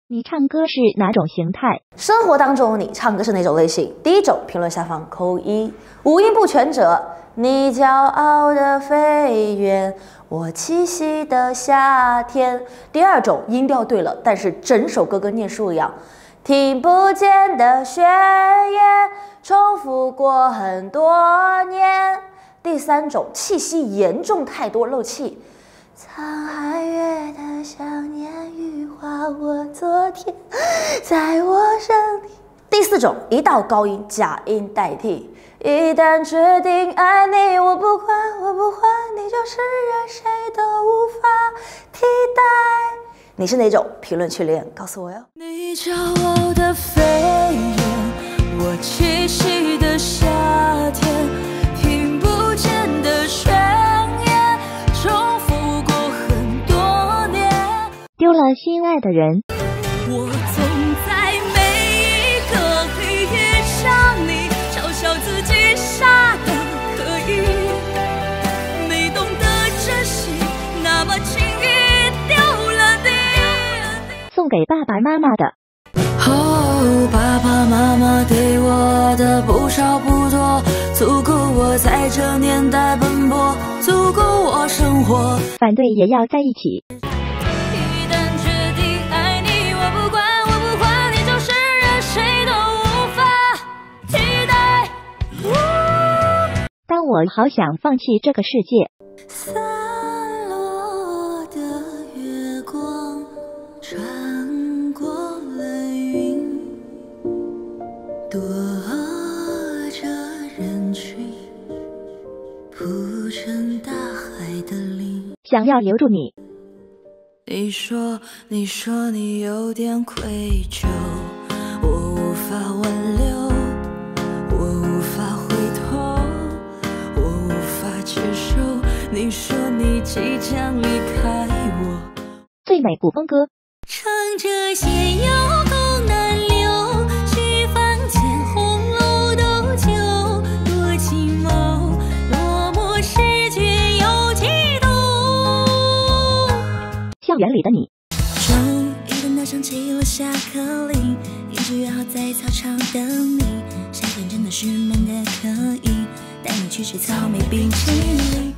你唱歌是哪种形态？ 生活当中你唱歌是哪种类型？第一种，评论下方扣1，五音不全者，你骄傲的飞远，我栖息的夏天。第二种，音调对了，但是整首歌跟念书一样，听不见的宣言，重复过很多年。第三种，气息严重太多，漏气。沧海月的想念羽化我昨天，在我身体。第四种，一道高音假音代替。一旦决定爱你，我不管，你就是任谁都无法替代。你是哪种？评论区留言告诉我哟。 你骄傲的飞远，我栖息的夏天，听不见的宣言，重复过很多年。 丢了心爱的人， 我总在每一个回忆上你，嘲笑自己傻得可以，没懂得珍惜，那么轻易丢了你。 送给爸爸妈妈的。 哦，爸爸妈妈给我的不少不多，足够我在这年代奔波，足够我生活。 反对也要在一起。 一旦决定爱你，我不管，你就是任谁都无法替代。 当我好想放弃这个世界。 散落的月光穿过了云，躲着人群，铺成大海的鳞。 想要留住你。 你说你有点愧疚，我无法挽留，我无法回头，我无法接受。你说你即将离开我， 最美古风歌。 唱这些有功难留，去房前红楼斗酒，多寂寞，落寞时却又激动。 校园里的你。 终于等到响起了下课铃，一直约好在操场等你。夏天真的是闷得可以，带你去吃草莓冰淇淋。